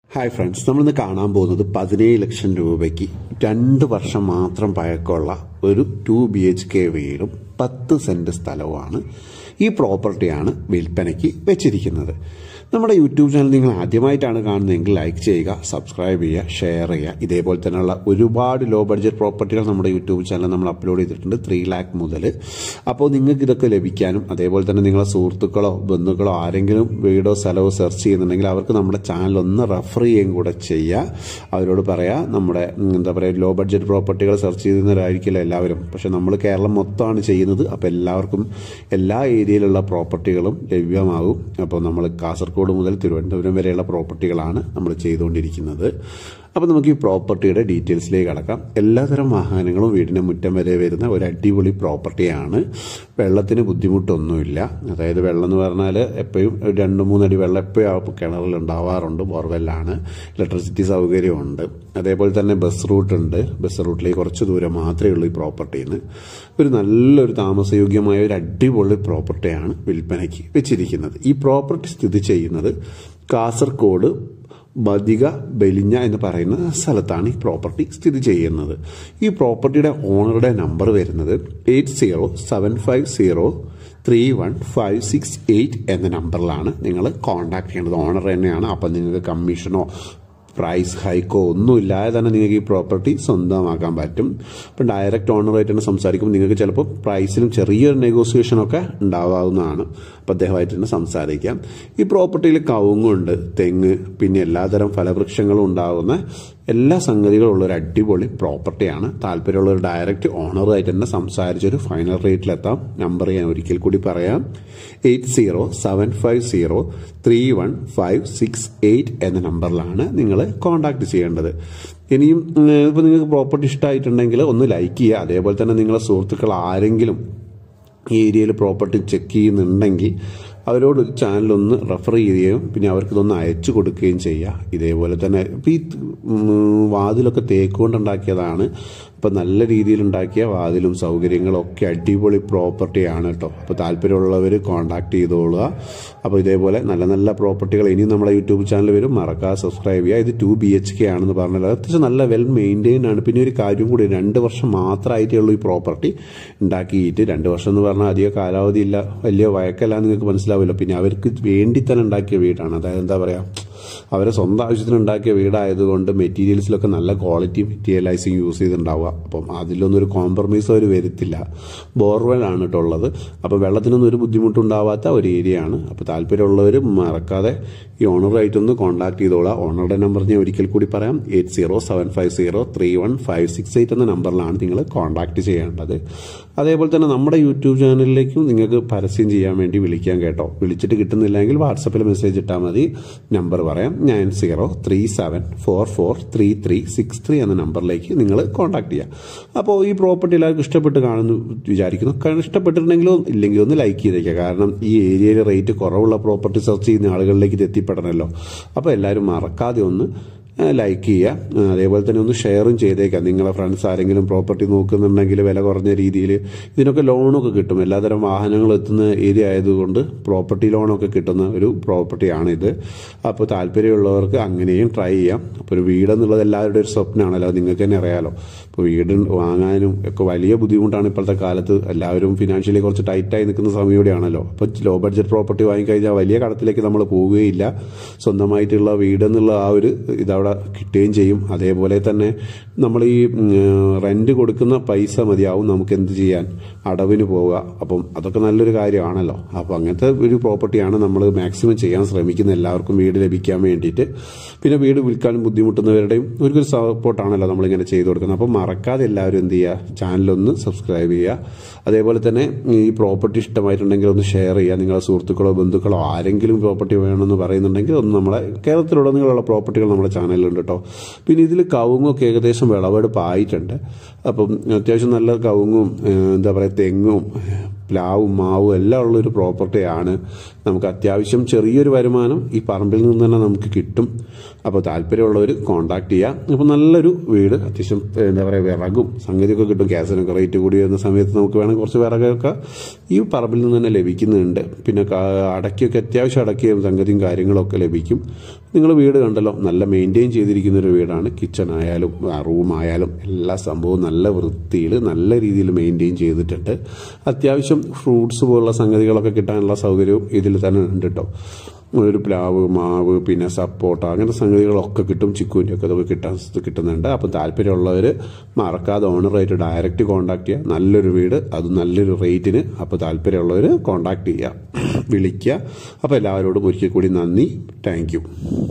Hi friends, നമ്മളിന്ന് കാണാൻ പോകുന്നത് 17 ലക്ഷം രൂപയ്ക്ക് 2 വർഷം മാത്രം പഴക്കമുള്ള ഒരു 2 BHK വീടും 10 സെന്റ് സ്ഥലവുമാണ്. ഈ പ്രോപ്പർട്ടിയാണ് വിൽപ്പനയ്ക്ക് വെച്ചിരിക്കുന്നത്. നമ്മുടെ യൂട്യൂബ് ചാനൽ നിങ്ങൾ ആദ്യമായിട്ടാണ് കാണുന്നതെങ്കിൽ ലൈക്ക് ചെയ്യുക, സബ്സ്ക്രൈബ് ചെയ്യുക, ഷെയർ ചെയ്യുക. ഇതേപോലെ തന്നെയുള്ള ഒരുപാട് ലോ ബഡ്ജറ്റ് പ്രോപ്പർട്ടികൾ നമ്മുടെ യൂട്യൂബ് ചാനൽ നമ്മൾ അപ്ലോഡ് ചെയ്തിട്ടുണ്ട്, 3 lakh മുതൽ. അപ്പോൾ നിങ്ങൾക്ക് ഇതൊക്കെ ലഭിക്കാനും അതേപോലെ തന്നെ നിങ്ങളെ സുഹൃത്തുക്കളോ ബന്ധുക്കളോ ആരെങ്കിലും വീടോ സ്ഥലമോ സെർച്ച് ചെയ്യുന്നുണ്ടെങ്കിൽ അവർക്ക് നമ്മുടെ ചാനൽ ഒന്ന് റെഫർ ചെയ്യുകയും കൂടെ ചെയ്യുക. അവരോട് പറയാം, നമ്മുടെ ലോ ബഡ്ജറ്റ് പ്രോപ്പർട്ടികൾ സെർച്ച് ചെയ്യുന്നവരായിരിക്കില്ല എല്ലാവരും, പക്ഷെ നമ്മൾ കേരളം മൊത്തമാണ് ചെയ്യുന്നത്. അപ്പോൾ എല്ലാവർക്കും എല്ലാ ഏരിയയിലുള്ള പ്രോപ്പർട്ടികളും ലഭ്യമാകും. അപ്പോൾ നമ്മൾ കാസർഗോഡ് മുതൽ തിരുവനന്തപുരം വരെയുള്ള പ്രോപ്പർട്ടികളാണ് നമ്മൾ ചെയ്തുകൊണ്ടിരിക്കുന്നത്. അപ്പോൾ നമുക്ക് ഈ പ്രോപ്പർട്ടിയുടെ ഡീറ്റെയിൽസിലേക്ക് കടക്കാം. എല്ലാതരം വാഹനങ്ങളും വീടിന് മുറ്റം വരെ വരുന്ന ഒരു അടിപൊളി പ്രോപ്പർട്ടിയാണ്. വെള്ളത്തിന് ബുദ്ധിമുട്ടൊന്നുമില്ല. അതായത് വെള്ളം എന്ന് പറഞ്ഞാൽ എപ്പോഴും 2-3 അടി വെള്ളം എപ്പോഴും കിണറിൽ ഉണ്ടാവാറുണ്ട്. ബോർവെല്ലാണ്. ഇലക്ട്രിസിറ്റി സൗകര്യമുണ്ട്. അതേപോലെ തന്നെ ബസ് റൂട്ട് ഉണ്ട്. ബസ് റൂട്ടിലേക്ക് കുറച്ച് ദൂരം മാത്രമേ ഉള്ളൂ ഈ പ്രോപ്പർട്ടിയിൽ നിന്ന്. ഒരു നല്ലൊരു താമസയോഗ്യമായ ഒരു അടിപൊളി പ്രോപ്പർട്ടിയാണ് വിൽപ്പനയ്ക്ക് വെച്ചിരിക്കുന്നത്. ഈ പ്രോപ്പർട്ടി സ്ഥിതി ചെയ്യുന്നത് കാസർഗോഡ് ബദിക ബെലിഞ്ഞ എന്ന് പറയുന്ന സ്ഥലത്താണ് ഈ പ്രോപ്പർട്ടി സ്ഥിതി ചെയ്യുന്നത്. ഈ പ്രോപ്പർട്ടിയുടെ ഓണറുടെ നമ്പർ വരുന്നത് 8075031568 എന്ന നമ്പറിലാണ് നിങ്ങൾ കോൺടാക്ട് ചെയ്യേണ്ടത്. ഓണർ തന്നെയാണ്. അപ്പം നിങ്ങൾക്ക് കമ്മീഷനോ പ്രൈസ് ഹൈക്കോ ഒന്നുമില്ലാതെ തന്നെ നിങ്ങൾക്ക് ഈ പ്രോപ്പർട്ടി സ്വന്തമാക്കാൻ പറ്റും. ഇപ്പം ഡയറക്റ്റ് ഓണറായിട്ട് തന്നെ സംസാരിക്കുമ്പോൾ നിങ്ങൾക്ക് ചിലപ്പോൾ പ്രൈസിലും ചെറിയൊരു നെഗോസിയേഷനൊക്കെ ഉണ്ടാവാവുന്നതാണ്. അപ്പോൾ അദ്ദേഹമായിട്ട് തന്നെ സംസാരിക്കാം. ഈ പ്രോപ്പർട്ടിയിൽ കവുങ്ങുണ്ട്, തെങ്ങ്, പിന്നെ എല്ലാതരം ഫലവൃക്ഷങ്ങളും ഉണ്ടാകുന്ന എല്ലാ സംഗതികളും ഉള്ളൊരു അടിപൊളി പ്രോപ്പർട്ടിയാണ്. താല്പര്യമുള്ള ഒരു ഡയറക്റ്റ് ഓണറുമായിട്ട് തന്നെ സംസാരിച്ചൊരു ഫൈനൽ റേറ്റിലെത്താം. നമ്പർ ഞാൻ ഒരിക്കൽ കൂടി പറയാം, 8075031568 എന്ന നമ്പറിലാണ് നിങ്ങൾ കോൺടാക്ട് ചെയ്യേണ്ടത്. ഇനിയും ഇപ്പോൾ നിങ്ങൾക്ക് പ്രോപ്പർട്ടി ഇഷ്ടമായിട്ടുണ്ടെങ്കിൽ ഒന്ന് ലൈക്ക് ചെയ്യുക. അതേപോലെ തന്നെ നിങ്ങളെ സുഹൃത്തുക്കൾ ആരെങ്കിലും ഈ ഏരിയയിൽ പ്രോപ്പർട്ടി ചെക്ക് ചെയ്യുന്നുണ്ടെങ്കിൽ അവരോട് ചാനലൊന്ന് റെഫർ ചെയ്യുകയും പിന്നെ അവർക്കിതൊന്ന് അയച്ചു കൊടുക്കുകയും ചെയ്യുക. ഇതേപോലെ തന്നെ ഇപ്പോൾ ഈ വാതിലൊക്കെ തേക്ക് കൊണ്ടുണ്ടാക്കിയതാണ്. അപ്പോൾ നല്ല രീതിയിൽ ഉണ്ടാക്കിയ വാതിലും സൗകര്യങ്ങളും ഒക്കെ അടിപൊളി പ്രോപ്പർട്ടിയാണ് കേട്ടോ. അപ്പോൾ താല്പര്യമുള്ളവർ കോൺടാക്ട് ചെയ്തോളുക. അപ്പോൾ ഇതേപോലെ നല്ല നല്ല പ്രോപ്പർട്ടികൾ ഇനിയും നമ്മുടെ യൂട്യൂബ് ചാനൽ വരും. മറക്കാതെ സബ്സ്ക്രൈബ് ചെയ്യുക. ഇത് 2 BHK ആണെന്ന് പറഞ്ഞാൽ അത്യാവശ്യം നല്ല വെൽ മെയിൻറ്റെയിൻഡ് ആണ്. പിന്നെ ഒരു കാര്യം കൂടി, 2 വർഷം മാത്രമായിട്ടേ ഉള്ളൂ ഈ പ്രോപ്പർട്ടി ഉണ്ടാക്കിയിട്ട്. 2 വർഷം എന്ന് പറഞ്ഞാൽ അധികം കാലാവധി ഇല്ല, വലിയ വഴക്കല്ല, നിങ്ങൾക്ക് മനസ്സിലാവില്ല. പിന്നെ അവർക്ക് വേണ്ടി തന്നെ ഉണ്ടാക്കിയ വീടാണ്. അതായത് എന്താ പറയുക, അവരെ സ്വന്തം ആവശ്യത്തിന് ഉണ്ടാക്കിയ വീടായതുകൊണ്ട് മെറ്റീരിയൽസിലൊക്കെ നല്ല ക്വാളിറ്റി മെറ്റീരിയലൈസിങ് യൂസ് ചെയ്തിട്ടുണ്ടാവുക. അപ്പം അതിലൊന്നും ഒരു കോംപ്രമൈസ് അവർ വരുത്തില്ല. ബോർവെല്ലാണ് കേട്ടോ ഉള്ളത്. അപ്പോൾ വെള്ളത്തിനൊന്നും ഒരു ബുദ്ധിമുട്ടുണ്ടാവാത്ത ഒരു ഏരിയ ആണ്. അപ്പോൾ താല്പര്യമുള്ളവർ മറക്കാതെ ഈ ഓണറായിട്ടൊന്ന് കോൺടാക്ട് ചെയ്തോളാം. ഓണറുടെ നമ്പർ ഞാൻ ഒരിക്കൽ കൂടി പറയാം, 8075031568 എന്ന നമ്പറിലാണ് നിങ്ങൾ കോൺടാക്ട് ചെയ്യേണ്ടത്. അതേപോലെ തന്നെ നമ്മുടെ യൂട്യൂബ് ചാനലിലേക്കും നിങ്ങൾക്ക് പരസ്യം ചെയ്യാൻ വേണ്ടി വിളിക്കാൻ കേട്ടോ. വിളിച്ചിട്ട് കിട്ടുന്നില്ലെങ്കിൽ വാട്സപ്പിൽ മെസ്സേജ് ഇട്ടാൽ മതി. നമ്പർ പറയാം, 9037443363 എന്ന നമ്പറിലേക്ക് നിങ്ങൾ കോൺടാക്ട് ചെയ്യാം. അപ്പോൾ ഈ പ്രോപ്പർട്ടി എല്ലാവർക്കും ഇഷ്ടപ്പെട്ട് കാണുന്നു വിചാരിക്കുന്നു. ഇഷ്ടപ്പെട്ടിട്ടുണ്ടെങ്കിലോ ഇല്ലെങ്കിലോ ഒന്ന് ലൈക്ക് ചെയ്തേക്കുക. കാരണം ഈ ഏരിയയിൽ റേറ്റ് കുറവുള്ള പ്രോപ്പർട്ടി സെർച്ച് ചെയ്യുന്ന ആളുകളിലേക്ക് ഇത് എത്തിപ്പെടണമല്ലോ. അപ്പോൾ എല്ലാവരും മറക്കാതെ ഒന്ന് ലൈക്ക് ചെയ്യുക. അതേപോലെ തന്നെ ഒന്ന് ഷെയറും ചെയ്തേക്കാം. നിങ്ങളെ ഫ്രണ്ട്സ് ആരെങ്കിലും പ്രോപ്പർട്ടി നോക്കുന്നുണ്ടെങ്കിൽ വില കുറഞ്ഞ രീതിയിൽ ഇതിനൊക്കെ ലോണൊക്കെ കിട്ടും. എല്ലാതരം വാഹനങ്ങൾ എത്തുന്ന ഏരിയ ആയതുകൊണ്ട് പ്രോപ്പർട്ടി ലോണൊക്കെ കിട്ടുന്ന ഒരു പ്രോപ്പർട്ടിയാണിത്. അപ്പോൾ താല്പര്യമുള്ളവർക്ക് അങ്ങനെയും ട്രൈ ചെയ്യാം. അപ്പോൾ ഒരു വീടെന്നുള്ളത് എല്ലാവരുടെ ഒരു സ്വപ്നമാണല്ലോ, നിങ്ങൾക്ക് തന്നെ അറിയാലോ. ഇപ്പോൾ വീട് വാങ്ങാനും ഒക്കെ വലിയ ബുദ്ധിമുട്ടാണ് ഇപ്പോഴത്തെ കാലത്ത്. എല്ലാവരും ഫിനാൻഷ്യലി കുറച്ച് ടൈറ്റായി നിൽക്കുന്ന സമയമാണല്ലോ. അപ്പോൾ ലോ ബഡ്ജറ്റ് പ്രോപ്പർട്ടി വാങ്ങിക്കഴിഞ്ഞാൽ വലിയ കടത്തിലേക്ക് നമ്മൾ പോവുകയില്ല. സ്വന്തമായിട്ടുള്ള വീടെന്നുള്ള ആ ഒരു ഇതവിടെ കിട്ടുകയും ചെയ്യും. അതേപോലെ തന്നെ നമ്മൾ ഈ റെന്റ് കൊടുക്കുന്ന പൈസ മതിയാവും നമുക്ക് എന്ത് ചെയ്യാൻ, അടവിന് പോവുക. അപ്പം അതൊക്കെ നല്ലൊരു കാര്യമാണല്ലോ. അപ്പോൾ അങ്ങനത്തെ ഒരു പ്രോപ്പർട്ടിയാണ് നമ്മൾ മാക്സിമം ചെയ്യാൻ ശ്രമിക്കുന്നത്, എല്ലാവർക്കും വീട് ലഭിക്കാൻ വേണ്ടിയിട്ട്. പിന്നെ വീട് വിൽക്കാനും ബുദ്ധിമുട്ടുന്നവരുടെയും ഒരു സപ്പോർട്ടാണല്ലോ നമ്മളിങ്ങനെ ചെയ്തു കൊടുക്കുന്നത്. അപ്പം മറക്കാതെ എല്ലാവരും എന്ത് ചെയ്യുക, ചാനലൊന്ന് സബ്സ്ക്രൈബ് ചെയ്യുക. അതേപോലെ തന്നെ ഈ പ്രോപ്പർട്ടി ഇഷ്ടമായിട്ടുണ്ടെങ്കിൽ ഒന്ന് ഷെയർ ചെയ്യുക. നിങ്ങളുടെ സുഹൃത്തുക്കളോ ബന്ധുക്കളോ ആരെങ്കിലും പ്രോപ്പർട്ടി വേണമെന്ന് പറയുന്നുണ്ടെങ്കിൽ ഒന്ന് നമ്മളെ കേരളത്തിലുടനീളമുള്ള പ്രോപ്പർട്ടികൾ നമ്മുടെ ചാനലിലുണ്ട് കേട്ടോ. പിന്നെ ഇതിൽ കവുങ്ങൊക്കെ ഏകദേശം വിളവെടുപ്പായിട്ടുണ്ട്. അപ്പം അത്യാവശ്യം നല്ല കവുങ്ങും എന്താ പറയുക തെങ്ങും പ്ലാവും മാവും എല്ലാം ഉള്ളൊരു പ്രോപ്പർട്ടിയാണ്. നമുക്ക് അത്യാവശ്യം ചെറിയൊരു വരുമാനം ഈ പറമ്പിൽ നിന്ന് തന്നെ നമുക്ക് കിട്ടും. അപ്പോൾ താല്പര്യമുള്ളവർ കോൺടാക്ട് ചെയ്യാം. അപ്പോൾ നല്ലൊരു വീട്, അത്യാവശ്യം എന്താ പറയുക വിറകും സംഗതിയൊക്കെ കിട്ടും. ഗ്യാസിനൊക്കെ റേറ്റ് കൂടി വരുന്ന സമയത്ത് നമുക്ക് വേണമെങ്കിൽ കുറച്ച് വിറകൊക്കെ ഈ പറമ്പിൽ നിന്ന് തന്നെ ലഭിക്കുന്നുണ്ട്. പിന്നെ അടയ്ക്കൊക്കെ അത്യാവശ്യം അടയ്ക്കുകയും സംഗതിയും കാര്യങ്ങളൊക്കെ ലഭിക്കും. നിങ്ങൾ വീട് കണ്ടല്ലോ, നല്ല മെയിൻറ്റെയിൻ ചെയ്തിരിക്കുന്നൊരു വീടാണ്. കിച്ചൺ ആയാലും റൂമായാലും എല്ലാ സംഭവവും നല്ല വൃത്തിയിൽ നല്ല രീതിയിൽ മെയിൻറ്റെയിൻ ചെയ്തിട്ടുണ്ട്. അത്യാവശ്യം ഫ്രൂട്ട്സ് പോലുള്ള സംഗതികളൊക്കെ കിട്ടാനുള്ള സൗകര്യവും ഇതിൽ തന്നെ ഉണ്ട് കേട്ടോ. ഒരു പ്ലാവ്, മാവ്, പിന്നെ സപ്പോട്ട, അങ്ങനത്തെ സംഗതികളൊക്കെ കിട്ടും. ചിക്കുവിൻ്റെ ഒക്കെ അതൊക്കെ കിട്ടുന്നുണ്ട്. അപ്പോൾ താല്പര്യമുള്ളവർ മറക്കാതെ ഓണറായിട്ട് ഡയറക്റ്റ് കോൺടാക്ട് ചെയ്യുക. നല്ലൊരു വീട്, അത് നല്ലൊരു റേറ്റിന്. അപ്പോൾ താല്പര്യമുള്ളവർ കോൺടാക്ട് ചെയ്യുക, വിളിക്കുക. അപ്പോൾ എല്ലാവരോടും ഒരിക്കൽ കൂടി നന്ദി. Thank U.